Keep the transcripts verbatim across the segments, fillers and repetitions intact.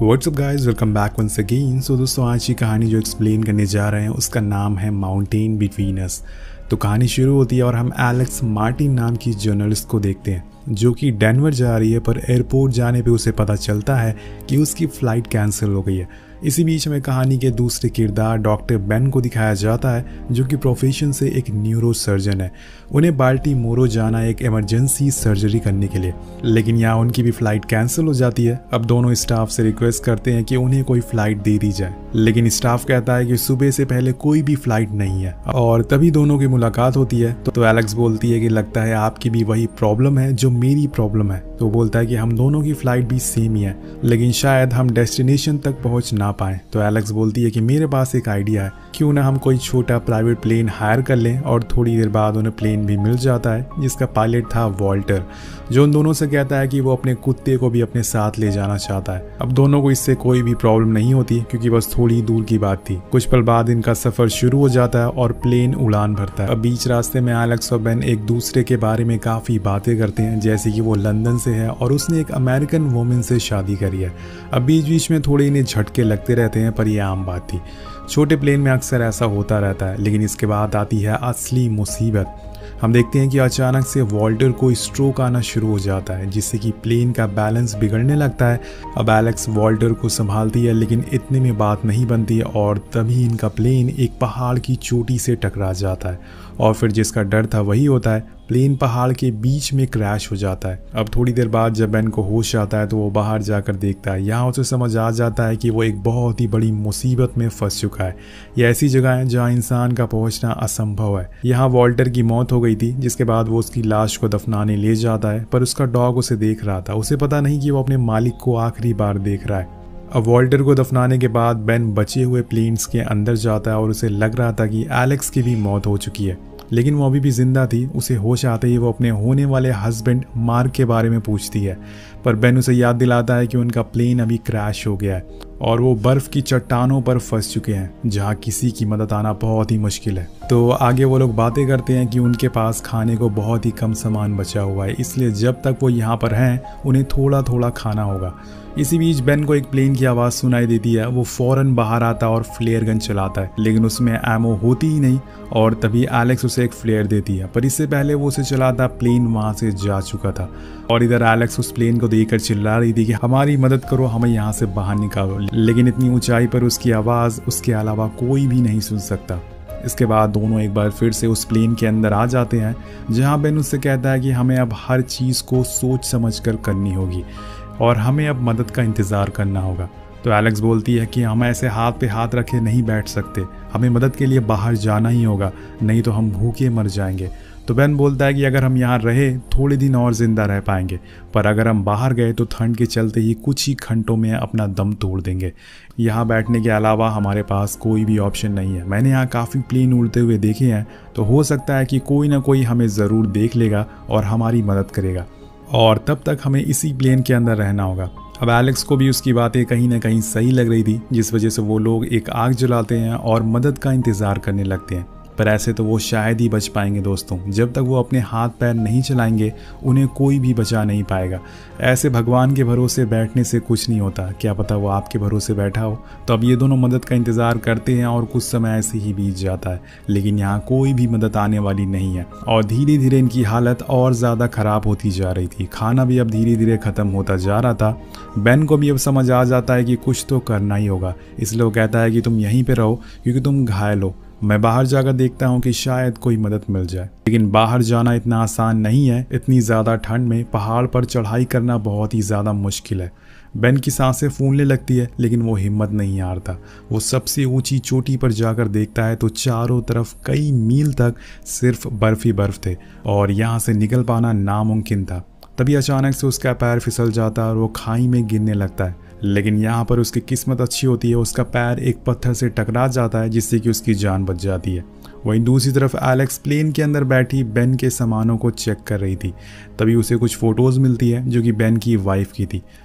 WhatsApp guys, welcome back once again. So दोस्तों, आज की कहानी जो एक्सप्लेन करने जा रहे हैं उसका नाम है माउंटेन बिटवीन अस। तो कहानी शुरू होती है और हम एलेक्स मार्टिन नाम की जर्नलिस्ट को देखते हैं जो कि डेनवर जा रही है, पर एयरपोर्ट जाने पे उसे पता चलता है कि उसकी फ़्लाइट कैंसिल हो गई है। इसी बीच में कहानी के दूसरे किरदार डॉक्टर बेन को दिखाया जाता है जो कि प्रोफेशन से एक न्यूरो सर्जन है। उन्हें बाल्टीमोरो जाना है एक इमरजेंसी सर्जरी करने के लिए, लेकिन यहाँ उनकी भी फ़्लाइट कैंसिल हो जाती है। अब दोनों स्टाफ से रिक्वेस्ट करते हैं कि उन्हें कोई फ़्लाइट दे दी जाए, लेकिन स्टाफ कहता है कि सुबह से पहले कोई भी फ़्लाइट नहीं है। और तभी दोनों की मुलाकात होती है तो, तो एलेक्स बोलती है कि लगता है आपकी भी वही प्रॉब्लम है जो मेरी प्रॉब्लम है। तो बोलता है कि हम दोनों की फ़्लाइट भी सेम ही है, लेकिन शायद हम डेस्टिनेशन तक पहुँच ना पाए। तो एलेक्स बोलती है कि मेरे पास एक आइडिया है, क्यों ना हम कोई छोटा प्राइवेट प्लेन हायर कर लें। और थोड़ी देर बाद उन्हें प्लेन भी मिल जाता है जिसका पायलट था वॉल्टर, जो उन दोनों से कहता है कि वो अपने कुत्ते को भी अपने साथ ले जाना चाहता है। अब दोनों को इससे कोई भी प्रॉब्लम नहीं होती क्योंकि बस थोड़ी दूर की बात थी। कुछ पल बाद इनका सफर शुरू हो जाता है और प्लेन उड़ान भरता है। अब बीच रास्ते में एलेक्स और बेन एक दूसरे के बारे में काफ़ी बातें करते हैं, जैसे कि वो लंदन से है और उसने एक अमेरिकन वुमेन से शादी करी है। अब बीच बीच में थोड़े इन्हें झटके लगते रहते हैं, पर यह आम बात थी। छोटे प्लेन में अक्सर ऐसा होता रहता है, लेकिन इसके बाद आती है असली मुसीबत। हम देखते हैं कि अचानक से वॉल्टर को स्ट्रोक आना शुरू हो जाता है, जिससे कि प्लेन का बैलेंस बिगड़ने लगता है। अब एलेक्स वॉल्टर को संभालती है, लेकिन इतने में बात नहीं बनती और तभी इनका प्लेन एक पहाड़ की चोटी से टकरा जाता है। और फिर जिसका डर था वही होता है, प्लेन पहाड़ के बीच में क्रैश हो जाता है। अब थोड़ी देर बाद जब बेन को होश आता है तो वो बाहर जाकर देखता है। यहाँ उसे समझ आ जाता है कि वो एक बहुत ही बड़ी मुसीबत में फंस चुका है। यह ऐसी जगह है जहाँ इंसान का पहुँचना असंभव है। यहाँ वॉल्टर की मौत हो गई थी, जिसके बाद वो उसकी लाश को दफनाने ले जाता है, पर उसका डॉग उसे देख रहा था। उसे पता नहीं कि वो अपने मालिक को आखिरी बार देख रहा है। अब वॉल्टर को दफनाने के बाद बेन बचे हुए प्लेन्स के अंदर जाता है और उसे लग रहा था कि एलेक्स की भी मौत हो चुकी है, लेकिन वो अभी भी जिंदा थी। उसे होश आते ही वो अपने होने वाले हस्बैंड मार्क के बारे में पूछती है, पर बेन उसे याद दिलाता है कि उनका प्लेन अभी क्रैश हो गया है और वो बर्फ की चट्टानों पर फंस चुके हैं जहाँ किसी की मदद आना बहुत ही मुश्किल है। तो आगे वो लोग बातें करते हैं कि उनके पास खाने को बहुत ही कम सामान बचा हुआ है, इसलिए जब तक वो यहाँ पर हैं उन्हें थोड़ा थोड़ा खाना होगा। इसी बीच बेन को एक प्लेन की आवाज़ सुनाई देती है। वो फौरन बाहर आता और फ्लेयर गन चलाता है, लेकिन उसमें एमो होती ही नहीं। और तभी एलेक्स उसे एक फ्लेयर देती है, पर इससे पहले वो उसे चलाता प्लेन वहाँ से जा चुका था। और इधर एलेक्स उस प्लेन को देखकर चिल्ला रही थी कि हमारी मदद करो, हमें यहाँ से बाहर निकालो, लेकिन इतनी ऊंचाई पर उसकी आवाज़ उसके अलावा कोई भी नहीं सुन सकता। इसके बाद दोनों एक बार फिर से उस प्लेन के अंदर आ जाते हैं, जहाँ बेन उससे कहता है कि हमें अब हर चीज़ को सोच समझ कर करनी होगी और हमें अब मदद का इंतज़ार करना होगा। तो एलेक्स बोलती है कि हम ऐसे हाथ पे हाथ रखे नहीं बैठ सकते, हमें मदद के लिए बाहर जाना ही होगा, नहीं तो हम भूखे मर जाएंगे। तो बेन बोलता है कि अगर हम यहाँ रहे थोड़े दिन और ज़िंदा रह पाएंगे, पर अगर हम बाहर गए तो ठंड के चलते ही कुछ ही घंटों में अपना दम तोड़ देंगे। यहाँ बैठने के अलावा हमारे पास कोई भी ऑप्शन नहीं है। मैंने यहाँ काफ़ी प्लेन उड़ते हुए देखे हैं, तो हो सकता है कि कोई ना कोई हमें ज़रूर देख लेगा और हमारी मदद करेगा, और तब तक हमें इसी प्लेन के अंदर रहना होगा। अब एलेक्स को भी उसकी बातें कहीं ना कहीं सही लग रही थी, जिस वजह से वो लोग एक आग जलाते हैं और मदद का इंतज़ार करने लगते हैं। पर ऐसे तो वो शायद ही बच पाएंगे दोस्तों। जब तक वो अपने हाथ पैर नहीं चलाएंगे उन्हें कोई भी बचा नहीं पाएगा। ऐसे भगवान के भरोसे बैठने से कुछ नहीं होता, क्या पता वो आपके भरोसे बैठा हो। तो अब ये दोनों मदद का इंतज़ार करते हैं और कुछ समय ऐसे ही बीत जाता है, लेकिन यहाँ कोई भी मदद आने वाली नहीं है। और धीरे धीरे इनकी हालत और ज़्यादा ख़राब होती जा रही थी। खाना भी अब धीरे धीरे ख़त्म होता जा रहा था। बेन को भी अब समझ आ जाता है कि कुछ तो करना ही होगा, इसलिए वो कहता है कि तुम यहीं पर रहो क्योंकि तुम घायल हो। मैं बाहर जाकर देखता हूँ कि शायद कोई मदद मिल जाए। लेकिन बाहर जाना इतना आसान नहीं है। इतनी ज़्यादा ठंड में पहाड़ पर चढ़ाई करना बहुत ही ज़्यादा मुश्किल है। बेन की सांसें फूलने लगती है, लेकिन वो हिम्मत नहीं हारता। वो सबसे ऊंची चोटी पर जाकर देखता है तो चारों तरफ कई मील तक सिर्फ बर्फ ही बर्फ थे और यहाँ से निकल पाना नामुमकिन था। तभी अचानक से उसका पैर फिसल जाता है और वो खाई में गिरने लगता है, लेकिन यहाँ पर उसकी किस्मत अच्छी होती है। उसका पैर एक पत्थर से टकरा जाता है, जिससे कि उसकी जान बच जाती है। वहीं दूसरी तरफ एलेक्स प्लेन के अंदर बैठी बेन के सामानों को चेक कर रही थी। तभी उसे कुछ फ़ोटोज़ मिलती है जो कि बेन की वाइफ की थी।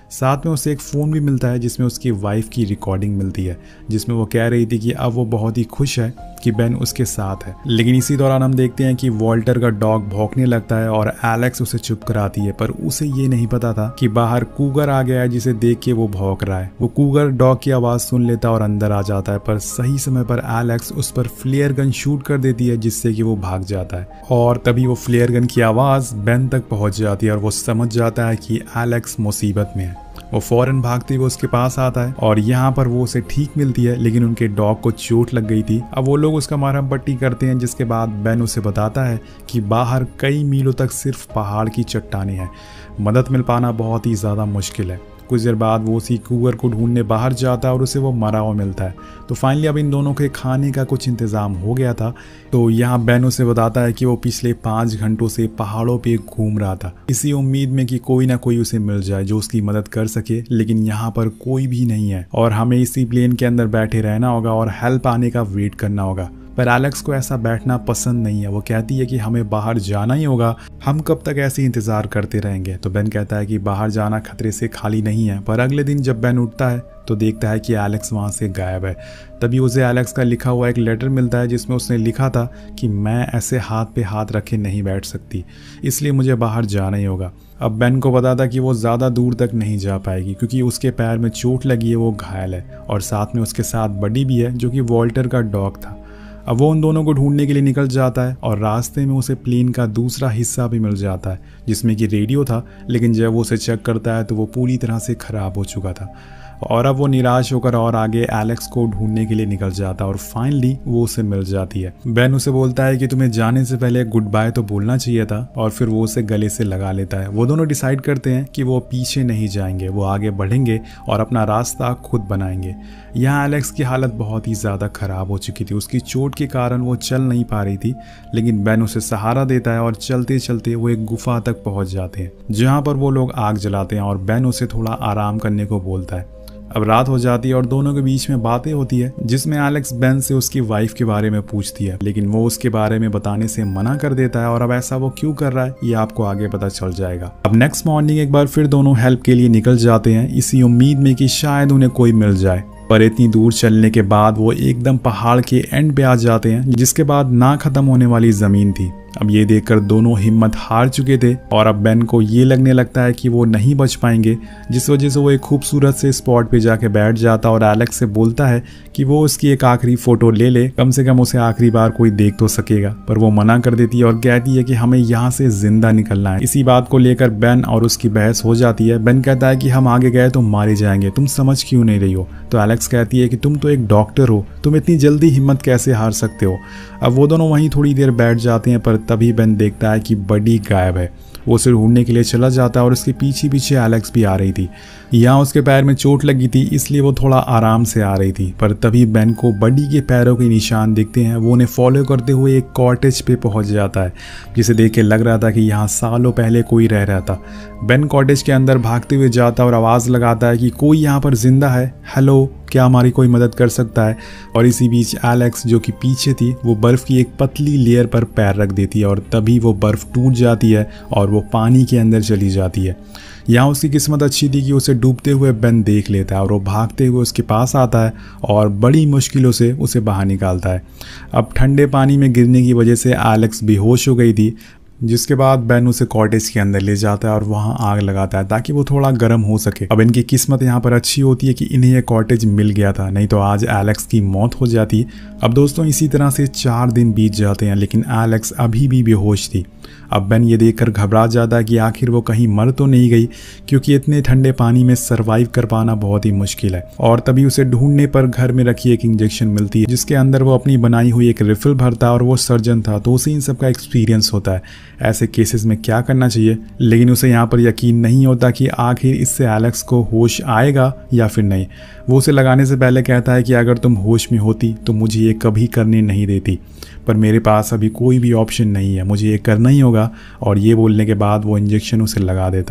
साथ में उसे एक फ़ोन भी मिलता है जिसमें उसकी वाइफ की रिकॉर्डिंग मिलती है, जिसमें वो कह रही थी कि अब वो बहुत ही खुश है कि बेन उसके साथ है। लेकिन इसी दौरान हम देखते हैं कि वॉल्टर का डॉग भौंकने लगता है और एलेक्स उसे चुप कराती है, पर उसे ये नहीं पता था कि बाहर कूगर आ गया है जिसे देख के वो भौंक रहा है। वो कूगर डॉग की आवाज़ सुन लेता है और अंदर आ जाता है, पर सही समय पर एलेक्स उस पर फ्लेयर गन शूट कर देती है जिससे कि वो भाग जाता है। और तभी वो फ्लेयर गन की आवाज़ बेन तक पहुंच जाती है और वो समझ जाता है कि एलेक्स मुसीबत में है। वो फौरन भागते हुए उसके पास आता है और यहाँ पर वो उसे ठीक मिलती है, लेकिन उनके डॉग को चोट लग गई थी। अब वो लोग उसका मरहम पट्टी करते हैं, जिसके बाद बेन उसे बताता है कि बाहर कई मीलों तक सिर्फ पहाड़ की चट्टानें हैं, मदद मिल पाना बहुत ही ज़्यादा मुश्किल है। कुछ देर बाद वो उसी कूगर को ढूंढने बाहर जाता है और उसे वो मरा हुआ मिलता है। तो फाइनली अब इन दोनों के खाने का कुछ इंतज़ाम हो गया था। तो यहाँ बेन उसे बताता है कि वो पिछले पाँच घंटों से पहाड़ों पे घूम रहा था, इसी उम्मीद में कि कोई ना कोई उसे मिल जाए जो उसकी मदद कर सके, लेकिन यहाँ पर कोई भी नहीं है और हमें इसी प्लेन के अंदर बैठे रहना होगा और हेल्प आने का वेट करना होगा। पर एलेक्स को ऐसा बैठना पसंद नहीं है। वो कहती है कि हमें बाहर जाना ही होगा, हम कब तक ऐसे इंतज़ार करते रहेंगे। तो बेन कहता है कि बाहर जाना खतरे से खाली नहीं है। पर अगले दिन जब बेन उठता है तो देखता है कि एलेक्स वहाँ से गायब है। तभी उसे एलेक्स का लिखा हुआ एक लेटर मिलता है जिसमें उसने लिखा था कि मैं ऐसे हाथ पे हाथ रखे नहीं बैठ सकती, इसलिए मुझे बाहर जाना ही होगा। अब बेन को पता था कि वो ज़्यादा दूर तक नहीं जा पाएगी क्योंकि उसके पैर में चोट लगी है, वो घायल है और साथ में उसके साथ बडी भी है जो कि वॉल्टर का डॉग था। अब वो उन दोनों को ढूंढने के लिए निकल जाता है और रास्ते में उसे प्लेन का दूसरा हिस्सा भी मिल जाता है जिसमें कि रेडियो था, लेकिन जब वो उसे चेक करता है तो वो पूरी तरह से ख़राब हो चुका था। और अब वो निराश होकर और आगे एलेक्स को ढूंढने के लिए निकल जाता है और फाइनली वो उसे मिल जाती है। बेन उसे बोलता है कि तुम्हें जाने से पहले गुड बाय तो बोलना चाहिए था, और फिर वो उसे गले से लगा लेता है। वो दोनों डिसाइड करते हैं कि वो पीछे नहीं जाएंगे, वो आगे बढ़ेंगे और अपना रास्ता खुद बनाएंगे। यहाँ एलेक्स की हालत बहुत ही ज़्यादा ख़राब हो चुकी थी, उसकी चोट के कारण वो चल नहीं पा रही थी, लेकिन बेन उसे सहारा देता है और चलते चलते वो एक गुफा तक पहुँच जाते हैं जहाँ पर वो लोग आग जलाते हैं और बेन उसे थोड़ा आराम करने को बोलता है। अब रात हो जाती है और दोनों के बीच में बातें होती है जिसमें एलेक्स बेन से उसकी वाइफ के बारे में पूछती है, लेकिन वो उसके बारे में बताने से मना कर देता है और अब ऐसा वो क्यों कर रहा है ये आपको आगे पता चल जाएगा। अब नेक्स्ट मॉर्निंग एक बार फिर दोनों हेल्प के लिए निकल जाते हैं इसी उम्मीद में कि शायद उन्हें कोई मिल जाए, पर इतनी दूर चलने के बाद वो एकदम पहाड़ के एंड पे आ जाते हैं जिसके बाद ना खत्म होने वाली जमीन थी। अब ये देखकर दोनों हिम्मत हार चुके थे और अब बेन को ये लगने लगता है कि वो नहीं बच पाएंगे, जिस वजह से वो एक खूबसूरत से स्पॉट पे जाके बैठ जाता और एलेक्स से बोलता है कि वो उसकी एक आखिरी फ़ोटो ले ले, कम से कम उसे आखिरी बार कोई देख तो सकेगा। पर वो मना कर देती है और कहती है कि हमें यहाँ से जिंदा निकलना है। इसी बात को लेकर बेन और उसकी बहस हो जाती है। बेन कहता है कि हम आगे गए तो मारे जाएंगे, तुम समझ क्यों नहीं रही हो। तो एलेक्स कहती है कि तुम तो एक डॉक्टर हो, तुम इतनी जल्दी हिम्मत कैसे हार सकते हो। अब वो दोनों वहीं थोड़ी देर बैठ जाते हैं, पर तभी बेन देखता है कि बडी गायब है। वो उसे ढूंढने के लिए चला जाता है और उसके पीछे पीछे एलेक्स भी आ रही थी। यहाँ उसके पैर में चोट लगी थी इसलिए वो थोड़ा आराम से आ रही थी, पर तभी बेन को बडी के पैरों के निशान दिखते हैं। वो उन्हें फॉलो करते हुए एक कॉटेज पे पहुंच जाता है जिसे देख के लग रहा था कि यहाँ सालों पहले कोई रह रहा था। बेन कॉटेज के अंदर भागते हुए जाता और आवाज़ लगाता है कि कोई यहाँ पर जिंदा है, हेलो, क्या हमारी कोई मदद कर सकता है। और इसी बीच एलेक्स जो कि पीछे थी वो बर्फ़ की एक पतली लेयर पर पैर रख देती है और तभी वो बर्फ़ टूट जाती है और वो पानी के अंदर चली जाती है। यहाँ उसकी किस्मत अच्छी थी कि उसे डूबते हुए बेन देख लेता है और वो भागते हुए उसके पास आता है और बड़ी मुश्किलों से उसे बाहर निकालता है। अब ठंडे पानी में गिरने की वजह से एलेक्स बेहोश हो गई थी, जिसके बाद बेन उसे कॉटेज के अंदर ले जाता है और वहाँ आग लगाता है ताकि वो थोड़ा गर्म हो सके। अब इनकी किस्मत यहाँ पर अच्छी होती है कि इन्हें यह कॉटेज मिल गया था, नहीं तो आज एलेक्स की मौत हो जाती। अब दोस्तों इसी तरह से चार दिन बीत जाते हैं लेकिन एलेक्स अभी भी बेहोश थी। अब बेन ये देखकर घबरा जाता है कि आखिर वो कहीं मर तो नहीं गई, क्योंकि इतने ठंडे पानी में सरवाइव कर पाना बहुत ही मुश्किल है। और तभी उसे ढूंढने पर घर में रखी एक इंजेक्शन मिलती है जिसके अंदर वो अपनी बनाई हुई एक रिफिल भरता है और वो सर्जन था तो उसे इन सब का एक्सपीरियंस होता है ऐसे केसेस में क्या करना चाहिए। लेकिन उसे यहाँ पर यकीन नहीं होता कि आखिर इससे एलेक्स को होश आएगा या फिर नहीं। वो उसे लगाने से पहले कहता है कि अगर तुम होश में होती तो मुझे ये कभी करने नहीं देती, पर मेरे पास अभी कोई भी ऑप्शन नहीं है, मुझे ये करना ही होगा। और ये बोलने के बाद वो इंजेक्शन उसे लगा देता है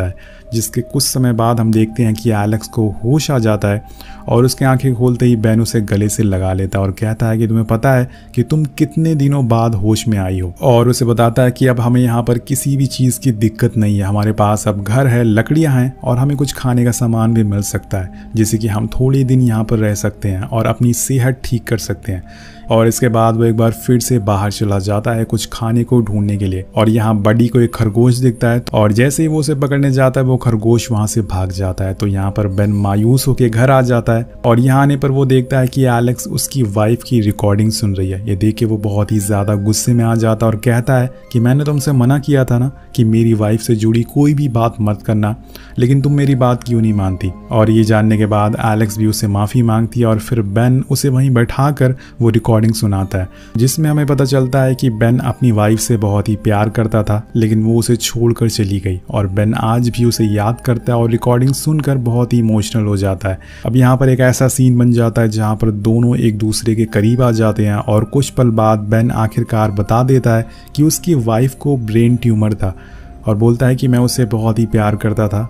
जिसके कुछ समय बाद हम देखते हैं कि एलेक्स को होश आ जाता है और उसकी आंखें खोलते ही बेन उसे गले से लगा लेता है और कहता है कि तुम्हें पता है कि तुम कितने दिनों बाद होश में आई हो, और उसे बताता है कि अब हमें यहाँ पर किसी भी चीज़ की दिक्कत नहीं है, हमारे पास अब घर है, लकड़ियाँ हैं और हमें कुछ खाने का सामान भी मिल सकता है जिससे कि हम थोड़े दिन यहाँ पर रह सकते हैं और अपनी सेहत ठीक कर सकते हैं। और इसके बाद वो एक बार फिर से बाहर चला जाता है कुछ खाने को ढूंढने के लिए, और यहाँ बडी को एक खरगोश दिखता है और जैसे ही वो उसे पकड़ने जाता है वो खरगोश वहाँ से भाग जाता है। तो यहाँ पर बेन मायूस होकर घर आ जाता है और यहाँ आने पर वो देखता है कि एलेक्स उसकी वाइफ की रिकॉर्डिंग सुन रही है। ये देख के वो बहुत ही ज़्यादा गुस्से में आ जाता है और कहता है कि मैंने तुमसे मना किया था ना कि मेरी वाइफ से जुड़ी कोई भी बात मत करना, लेकिन तुम मेरी बात क्यों नहीं मानती। और ये जानने के बाद एलेक्स भी उसे माफ़ी मांगती है और फिर बेन उसे वहीं बैठा कर वो रिकॉर्डिंग सुनाता है, जिसमें हमें पता चलता है कि बेन अपनी वाइफ से बहुत ही प्यार करता था लेकिन वो उसे छोड़कर चली गई, और बेन आज भी उसे याद करता है और रिकॉर्डिंग सुनकर बहुत ही इमोशनल हो जाता है। अब यहाँ पर एक ऐसा सीन बन जाता है जहाँ पर दोनों एक दूसरे के करीब आ जाते हैं और कुछ पल बाद बेन आखिरकार बता देता है कि उसकी वाइफ को ब्रेन ट्यूमर था और बोलता है कि मैं उसे बहुत ही प्यार करता था,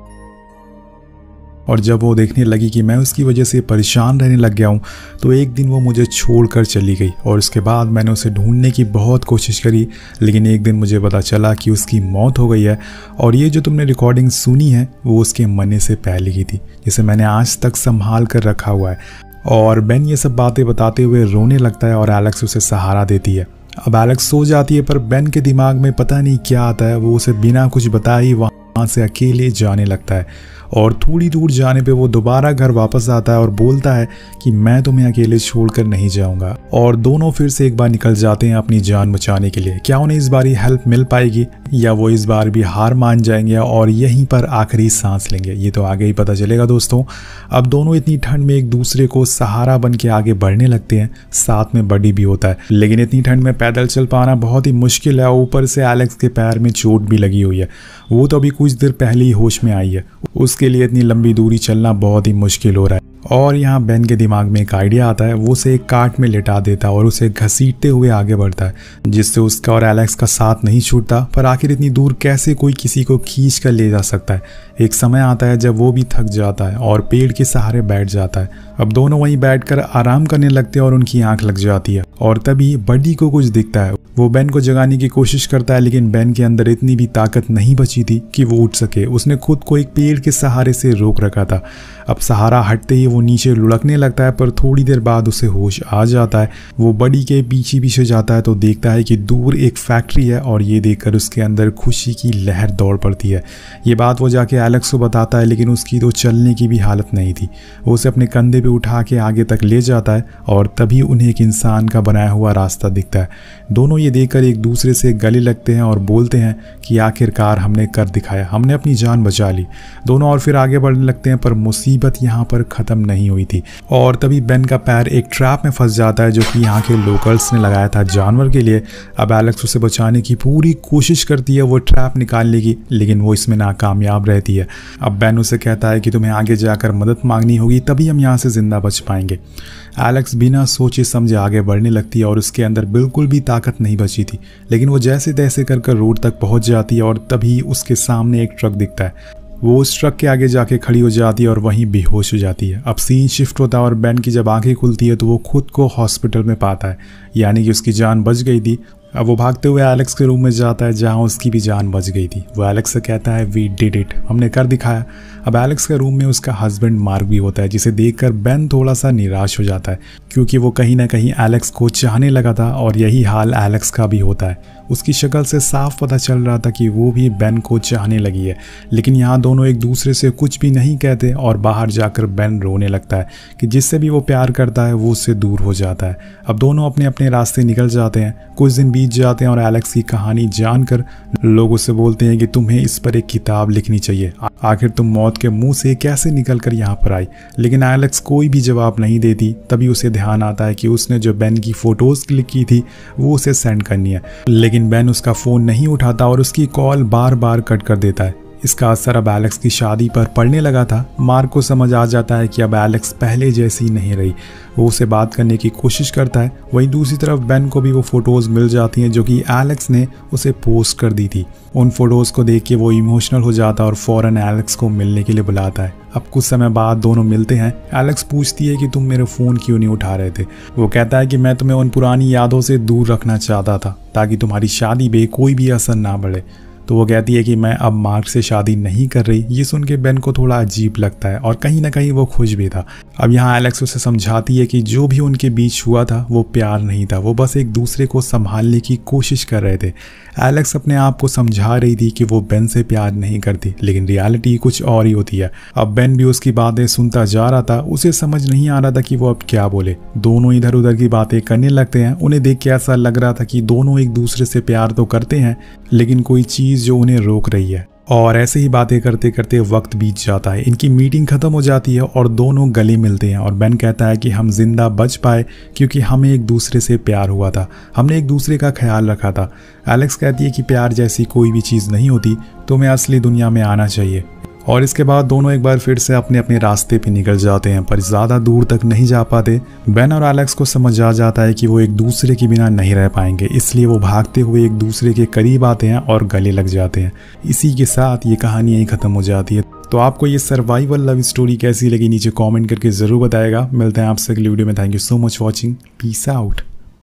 और जब वो देखने लगी कि मैं उसकी वजह से परेशान रहने लग गया हूँ तो एक दिन वो मुझे छोड़कर चली गई, और उसके बाद मैंने उसे ढूंढने की बहुत कोशिश करी लेकिन एक दिन मुझे पता चला कि उसकी मौत हो गई है, और ये जो तुमने रिकॉर्डिंग सुनी है वो उसके मरने से पहले की थी जिसे मैंने आज तक संभाल कर रखा हुआ है। और बेन ये सब बातें बताते हुए रोने लगता है और एलेक्स उसे सहारा देती है। अब एलेक्स सो जाती है पर बेन के दिमाग में पता नहीं क्या आता है, वो उसे बिना कुछ बताए ही वहाँ से अकेले जाने लगता है, और थोड़ी दूर जाने पे वो दोबारा घर वापस आता है और बोलता है कि मैं तुम्हें अकेले छोड़कर नहीं जाऊंगा। और दोनों फिर से एक बार निकल जाते हैं अपनी जान बचाने के लिए। क्या उन्हें इस बार हेल्प मिल पाएगी या वो इस बार भी हार मान जाएंगे और यहीं पर आखिरी सांस लेंगे, ये तो आगे ही पता चलेगा दोस्तों। अब दोनों इतनी ठंड में एक दूसरे को सहारा बन के आगे बढ़ने लगते हैं, साथ में बडी भी होता है, लेकिन इतनी ठंड में पैदल चल पाना बहुत ही मुश्किल है। ऊपर से एलेक्स के पैर में चोट भी लगी हुई है, वो तो अभी कुछ देर पहले ही होश में आई है, उसके लिए इतनी लंबी दूरी चलना बहुत ही मुश्किल हो रहा है। और यहाँ बेन के दिमाग में एक आइडिया आता है, वो उसे एक कार्ट में लेटा देता है और उसे घसीटते हुए आगे बढ़ता है, जिससे उसका और एलेक्स का साथ नहीं छूटता। पर आखिर इतनी दूर कैसे कोई किसी को खींच कर ले जा सकता है। एक समय आता है जब वो भी थक जाता है और पेड़ के सहारे बैठ जाता है। अब दोनों वहीं बैठकर आराम करने लगते हैं और उनकी आंख लग जाती है, और तभी बडी को कुछ दिखता है। वो बेन को जगाने की कोशिश करता है लेकिन बेन के अंदर इतनी भी ताकत नहीं बची थी कि वो उठ सके। उसने खुद को एक पेड़ के सहारे से रोक रखा था। अब सहारा हटते ही वो नीचे लुढ़कने लगता है, पर थोड़ी देर बाद उसे होश आ जाता है। वो बडी के पीछे पीछे जाता है तो देखता है कि दूर एक फैक्ट्री है, और ये देखकर उसके अंदर खुशी की लहर दौड़ पड़ती है। ये बात वो जाके एलेक्स को बताता है, लेकिन उसकी तो चलने की भी हालत नहीं थी। वो उसे अपने कंधे पे उठा के आगे तक ले जाता है, और तभी उन्हें एक इंसान का बनाया हुआ रास्ता दिखता है। दोनों ये देखकर एक दूसरे से गले लगते हैं और बोलते हैं कि आखिरकार हमने कर दिखाया, हमने अपनी जान बचा ली। दोनों और फिर आगे बढ़ने लगते हैं, पर मुसीबत यहाँ पर ख़त्म नहीं हुई थी। और तभी बेन का पैर एक ट्रैप में फंस जाता है जो कि यहाँ के लोकल्स ने लगाया था जानवर के लिए। अब एलेक्स उसे बचाने की पूरी कोशिश करती है वो ट्रैप निकालने की, लेकिन वो इसमें नाकामयाब रहती है। अब बेन उसे कहता है कि तुम्हें आगे जाकर मदद मांगनी होगी, तभी हम यहाँ से जिंदा बच पाएंगे। एलेक्स बिना सोचे समझे आगे बढ़ने लगती है और उसके अंदर बिल्कुल भी ताकत नहीं बची थी, लेकिन वो जैसे तैसे कर कर रोड तक पहुंच जाती है, और तभी उसके सामने एक ट्रक दिखता है। वो उस ट्रक के आगे जाके खड़ी हो जाती है और वहीं बेहोश हो जाती है। अब सीन शिफ्ट होता है और बेन की जब आंखें खुलती है तो वो खुद को हॉस्पिटल में पाता है, यानी कि उसकी जान बच गई थी। अब वो भागते हुए एलेक्स के रूम में जाता है जहां उसकी भी जान बच गई थी। वो एलेक्स से कहता है वी डिड इट, हमने कर दिखाया। अब एलेक्स के रूम में उसका हस्बैंड मार्क भी होता है, जिसे देखकर बेन थोड़ा सा निराश हो जाता है, क्योंकि वो कहीं ना कहीं एलेक्स को चाहने लगा था और यही हाल एलेक्स का भी होता है। उसकी शक्ल से साफ पता चल रहा था कि वो भी बेन को चाहने लगी है, लेकिन यहाँ दोनों एक दूसरे से कुछ भी नहीं कहते और बाहर जाकर बेन रोने लगता है कि जिससे भी वो प्यार करता है वो उससे दूर हो जाता है। अब दोनों अपने अपने रास्ते निकल जाते हैं। कुछ दिन बीत जाते हैं और एलेक्स की कहानी जानकर लोग उससे बोलते हैं कि तुम्हें इस पर एक किताब लिखनी चाहिए, आखिर तुम मौत के मुंह से कैसे निकल कर यहाँ पर आई। लेकिन एलेक्स कोई भी जवाब नहीं देती। तभी उसे ध्यान आता है कि उसने जो बेन की फोटोज क्लिक की थी वो उसे सेंड करनी है, लेकिन बेन उसका फ़ोन नहीं उठाता और उसकी कॉल बार बार कट कर देता है। इसका असर अब एलेक्स की शादी पर पड़ने लगा था। मार्क को समझ आ जाता है कि अब एलेक्स पहले जैसी नहीं रही। वो उसे बात करने की कोशिश करता है। वहीं दूसरी तरफ बेन को भी वो फोटोज़ मिल जाती हैं जो कि एलेक्स ने उसे पोस्ट कर दी थी। उन फोटोज़ को देख के वो इमोशनल हो जाता है और फ़ौरन एलेक्स को मिलने के लिए बुलाता है। अब कुछ समय बाद दोनों मिलते हैं। एलेक्स पूछती है कि तुम मेरे फ़ोन क्यों नहीं उठा रहे थे। वो कहता है कि मैं तुम्हें उन पुरानी यादों से दूर रखना चाहता था ताकि तुम्हारी शादी पे कोई भी असर ना पड़े। तो वो कहती है कि मैं अब मार्क से शादी नहीं कर रही। ये सुन के बेन को थोड़ा अजीब लगता है और कहीं ना कहीं वो खुश भी था। अब यहाँ एलेक्स उसे समझाती है कि जो भी उनके बीच हुआ था वो प्यार नहीं था, वो बस एक दूसरे को संभालने की कोशिश कर रहे थे। एलेक्स अपने आप को समझा रही थी कि वो बेन से प्यार नहीं करती, लेकिन रियलिटी कुछ और ही होती है। अब बेन भी उसकी बातें सुनता जा रहा था। उसे समझ नहीं आ रहा था कि वो अब क्या बोले। दोनों इधर उधर की बातें करने लगते हैं। उन्हें देख के ऐसा लग रहा था कि दोनों एक दूसरे से प्यार तो करते हैं, लेकिन कोई चीज़ जो उन्हें रोक रही है। और ऐसे ही बातें करते करते वक्त बीत जाता है। इनकी मीटिंग खत्म हो जाती है और दोनों गले मिलते हैं और बेन कहता है कि हम जिंदा बच पाए क्योंकि हमें एक दूसरे से प्यार हुआ था, हमने एक दूसरे का ख्याल रखा था। एलेक्स कहती है कि प्यार जैसी कोई भी चीज़ नहीं होती, तुम्हें असली दुनिया में आना चाहिए। और इसके बाद दोनों एक बार फिर से अपने अपने रास्ते पे निकल जाते हैं, पर ज़्यादा दूर तक नहीं जा पाते। बेन और एलेक्स को समझ आ जाता है कि वो एक दूसरे के बिना नहीं रह पाएंगे, इसलिए वो भागते हुए एक दूसरे के करीब आते हैं और गले लग जाते हैं। इसी के साथ ये कहानी यहीं ख़त्म हो जाती है। तो आपको ये सर्वाइवल लव स्टोरी कैसी लगी नीचे कॉमेंट करके ज़रूर बताएगा। मिलते हैं आपसे अगली वीडियो में। Thank you so much watching. Peace out.